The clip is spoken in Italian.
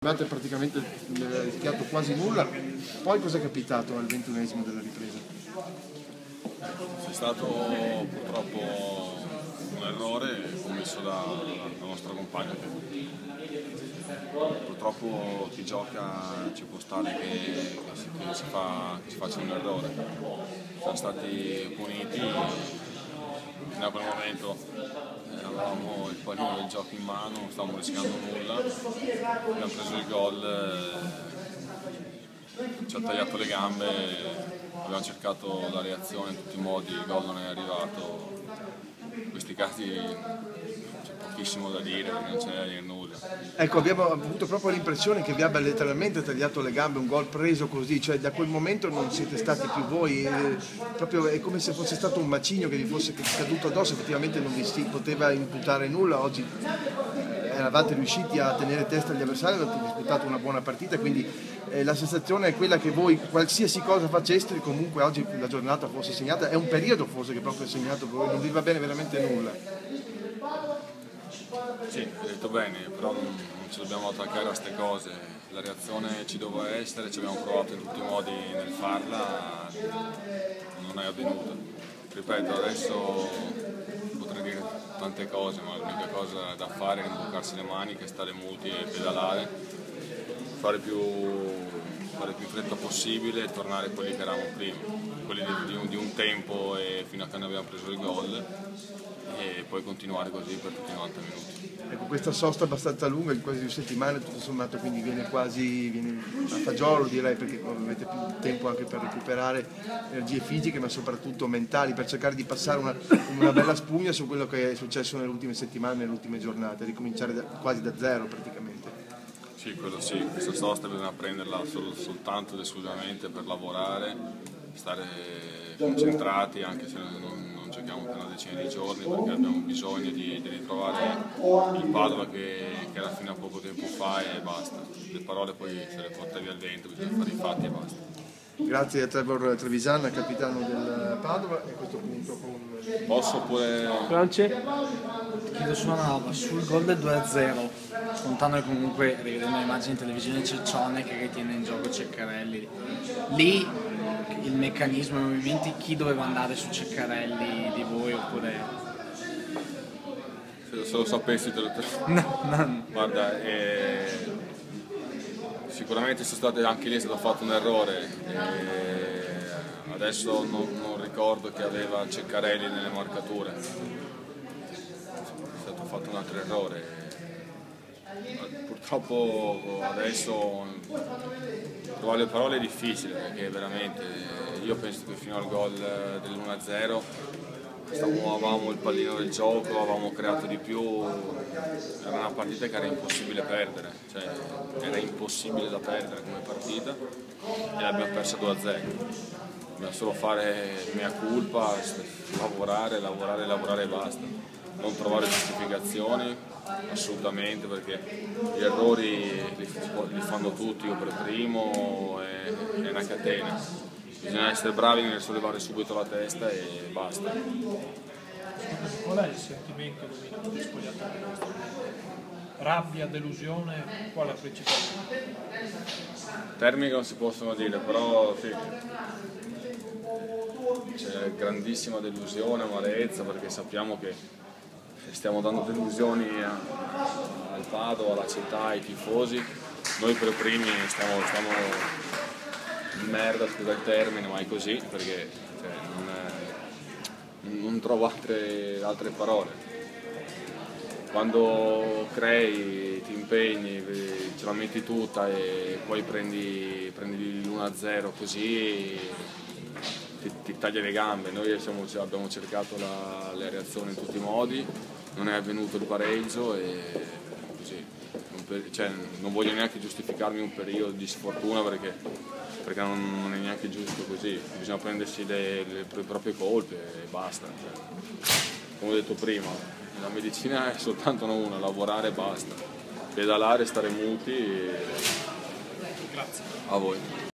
Avete praticamente rischiato quasi nulla, poi cosa è capitato al 21esimo della ripresa? C'è stato purtroppo un errore commesso dal nostro compagno che purtroppo chi gioca ci può stare che si faccia un errore. Siamo stati puniti, fino a quel momento avevamo il pallone del gioco in mano, non stavamo rischiando nulla, abbiamo preso il gol, ci ha tagliato le gambe, abbiamo cercato la reazione in tutti i modi, il gol non è arrivato. In questi casi c'è pochissimo da dire perché non c'è da dire nulla. Ecco, abbiamo avuto proprio l'impressione che vi abbia letteralmente tagliato le gambe, un gol preso così, cioè da quel momento non siete stati più voi, proprio è come se fosse stato un macigno che vi fosse caduto addosso, effettivamente non vi si poteva imputare nulla, oggi eravate riusciti a tenere testa agli avversari, avete disputato una buona partita, quindi la sensazione è quella che voi qualsiasi cosa faceste, comunque oggi la giornata fosse segnata, è un periodo forse che proprio è segnato per voi, non vi va bene veramente nulla. Sì, hai detto bene, però non ci dobbiamo attaccare a queste cose, la reazione ci doveva essere, ci abbiamo provato in tutti i modi nel farla, non è avvenuta. Ripeto, adesso potrei dire tante cose, ma l'unica cosa da fare è imboccarsi le maniche, stare muti e pedalare, fare più fretta possibile e tornare quelli che eravamo prima, quelli di un tempo e fino a che ne abbiamo preso il gol e poi continuare così per tutti i 90 minuti. Ecco, questa sosta abbastanza lunga, di quasi 2 settimane, tutto sommato, quindi viene a fagiolo direi, perché avete più tempo anche per recuperare energie fisiche ma soprattutto mentali, per cercare di passare una bella spugna su quello che è successo nelle ultime settimane, nelle ultime giornate, ricominciare quasi da zero praticamente. Sì, quello sì, questa sosta bisogna prenderla soltanto ed esclusivamente per lavorare, stare concentrati anche se non giochiamo per una decina di giorni perché abbiamo bisogno di ritrovare il Padova che era fino a poco tempo fa e basta. Le parole poi se le porta via il vento, bisogna fare i fatti e basta. Grazie a Trevor Trevisan, capitano del Padova, e a questo punto con... Posso oppure... France? Chiedo su una roba, sul gol del 2-0, scontando che comunque, rivedendo le immagini in televisione, c'è Cione che ritiene in gioco Ceccarelli. Lì il meccanismo, i movimenti, chi doveva andare su Ceccarelli di voi oppure... Se lo sapessi te lo... No. Guarda, sicuramente anche lì è stato fatto un errore, adesso non ricordo che aveva Ceccarelli nelle marcature, è stato fatto un altro errore, purtroppo adesso trovare le parole è difficile perché veramente io penso che fino al gol dell'1-0 avevamo il pallino del gioco, avevamo creato di più, era una partita che era impossibile perdere, cioè era impossibile da perdere come partita e l'abbiamo persa 2-0. Dobbiamo solo fare mea culpa, lavorare e basta, non trovare giustificazioni assolutamente perché gli errori li fanno tutti, io per primo, è una catena. Bisogna essere bravi nel sollevare subito la testa e basta. Qual è il sentimento dominante di spogliatoio? Rabbia, delusione, qual è la principale? Termini che non si possono dire, però sì. C'è grandissima delusione, amarezza perché sappiamo che stiamo dando delusioni al Padova, alla città, ai tifosi. Noi per primi stiamo in merda, scusa il termine, ma è così perché non trovo altre parole. Quando crei, ti impegni, ce la metti tutta e poi prendi l'1-0 così ti taglia le gambe. Noi abbiamo cercato la reazione in tutti i modi, non è avvenuto il pareggio e così. Cioè, non voglio neanche giustificarmi un periodo di sfortuna perché non è neanche giusto così, bisogna prendersi le proprie colpe e basta. Cioè, come ho detto prima, la medicina è soltanto una, lavorare e basta, pedalare, stare muti e... Grazie. A voi.